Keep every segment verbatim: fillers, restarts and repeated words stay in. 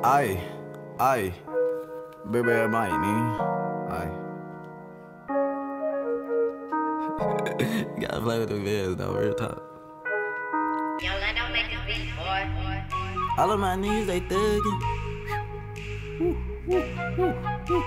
Aye, aye, baby, I might need. Aye. You gotta play with the vids though, real talk. Yo, let them make this beat, boy. All of my niggas, they thuggin'. Woo, woo, woo, woo.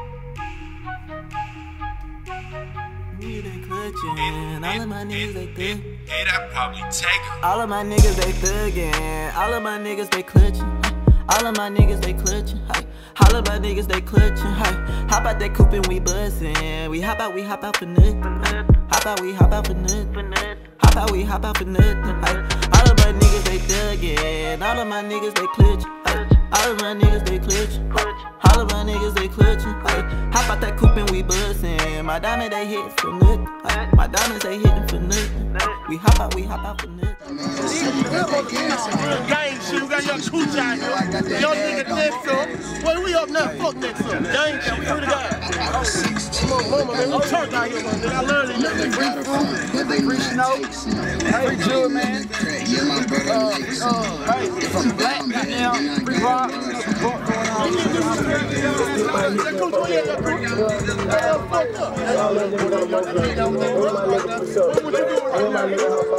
Niggas, they clutchin'. All of my niggas, they thuggin'. Hey, that probably take her. All of my niggas, they thuggin'. All of my niggas, they clutchin'. All of my niggas, they clutchin'. All of my niggas, they clutchin'. How about that coupe and we bussin'? We hop out, we hop out for nothing. Hop out, we hop out for nothing. Hop out, we hop out for nothing. All of my niggas, they thuggin'. All of my niggas, they clutchin'. All of my niggas, they clutchin'. All of my niggas, they clutchin'. How about that coupe and we bussin'? My diamond, they hit for nothing. My diamonds, they hittin' for nothing. We hop out, we hop out for nothing. Gang shit, we got young cooch out here. Young nigga next up. Wait, we up now, fuck next up. Gang shit, swear to God. Come on, mama, man, we church out here, man. I learned it. Free food, free snow. Hey, Jude, man. Uh, uh, hey, some black, goddamn, free rock. That cooch, where you at, that cooch? Hey, fucked up. What would you do right now?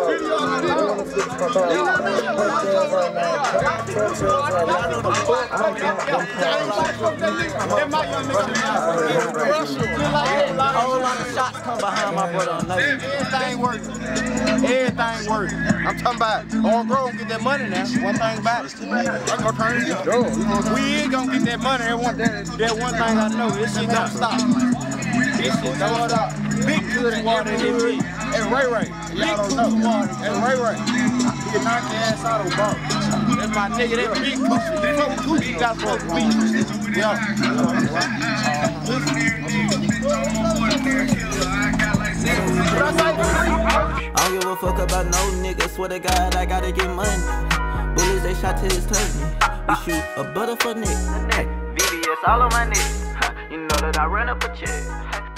A whole lot of shots come behind my brother on night. Everything works. Everything works. I'm talking about on road, get that money now. One thing about it. I'm gonna turn it up. We ain't gonna get that money. That one, that, that one thing I know, this shit don't stop. This shit don't stop. Big good and water in this shit. And Ray Ray, y'all don't know. And Ray Ray, he can knock your ass out of the ball. That's my nigga, that big coochie. You know coochie got supposed to be. Yeah. I don't give a fuck about no nigga. Swear to God, I gotta get money. Bullets, they shot to his cousin. We shoot a butter for Nick. V V S all on my neck. You know that I run up a check.